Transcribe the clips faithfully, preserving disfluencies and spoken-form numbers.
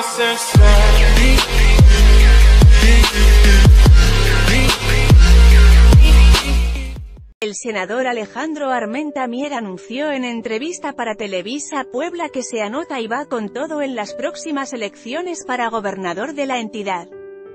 El senador Alejandro Armenta Mier anunció en entrevista para Televisa Puebla que se anota y va con todo en las próximas elecciones para gobernador de la entidad.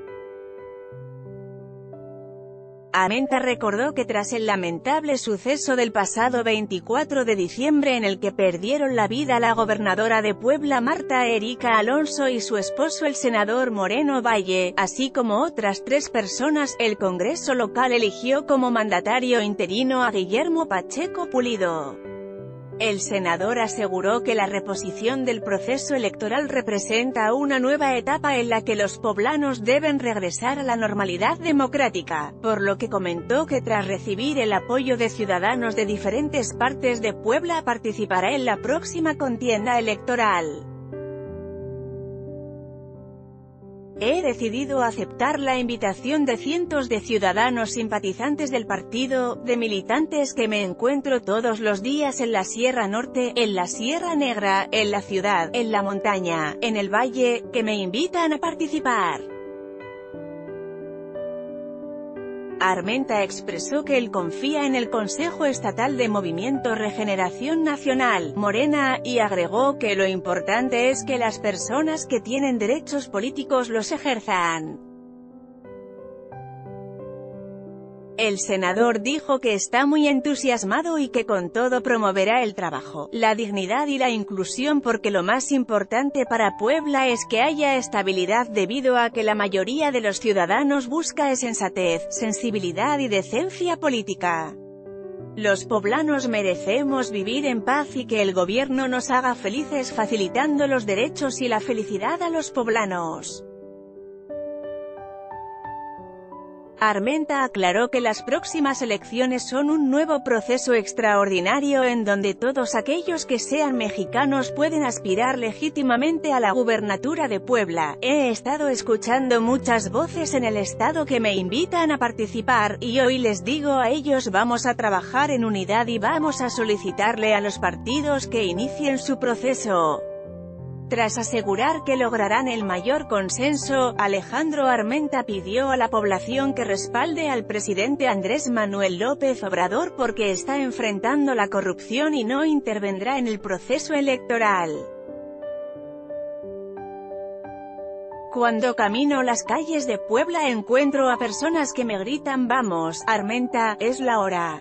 Armenta recordó que tras el lamentable suceso del pasado veinticuatro de diciembre en el que perdieron la vida la gobernadora de Puebla Marta Erika Alonso y su esposo el senador Moreno Valle, así como otras tres personas, el Congreso local eligió como mandatario interino a Guillermo Pacheco Pulido. El senador aseguró que la reposición del proceso electoral representa una nueva etapa en la que los poblanos deben regresar a la normalidad democrática, por lo que comentó que tras recibir el apoyo de ciudadanos de diferentes partes de Puebla participará en la próxima contienda electoral. He decidido aceptar la invitación de cientos de ciudadanos simpatizantes del partido, de militantes que me encuentro todos los días en la Sierra Norte, en la Sierra Negra, en la ciudad, en la montaña, en el valle, que me invitan a participar. Armenta expresó que él confía en el Consejo Estatal de Movimiento Regeneración Nacional, Morena, y agregó que lo importante es que las personas que tienen derechos políticos los ejerzan. El senador dijo que está muy entusiasmado y que con todo promoverá el trabajo, la dignidad y la inclusión porque lo más importante para Puebla es que haya estabilidad debido a que la mayoría de los ciudadanos busca sensatez, sensibilidad y decencia política. Los poblanos merecemos vivir en paz y que el gobierno nos haga felices facilitando los derechos y la felicidad a los poblanos. Armenta aclaró que las próximas elecciones son un nuevo proceso extraordinario en donde todos aquellos que sean mexicanos pueden aspirar legítimamente a la gubernatura de Puebla. He estado escuchando muchas voces en el estado que me invitan a participar, y hoy les digo a ellos vamos a trabajar en unidad y vamos a solicitarle a los partidos que inicien su proceso. Tras asegurar que lograrán el mayor consenso, Alejandro Armenta pidió a la población que respalde al presidente Andrés Manuel López Obrador porque está enfrentando la corrupción y no intervendrá en el proceso electoral. Cuando camino las calles de Puebla encuentro a personas que me gritan vamos, Armenta, es la hora.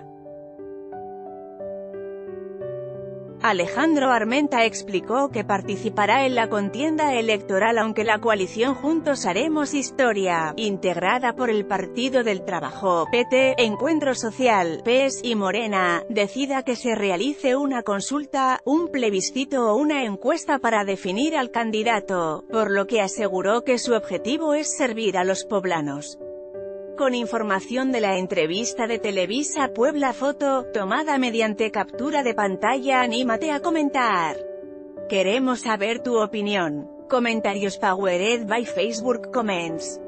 Alejandro Armenta explicó que participará en la contienda electoral aunque la coalición Juntos Haremos Historia, integrada por el Partido del Trabajo, P T, Encuentro Social, P E S, y Morena, decida que se realice una consulta, un plebiscito o una encuesta para definir al candidato, por lo que aseguró que su objetivo es servir a los poblanos. Con información de la entrevista de Televisa Puebla foto, tomada mediante captura de pantalla. Anímate a comentar. Queremos saber tu opinión. Comentarios powered by Facebook Comments.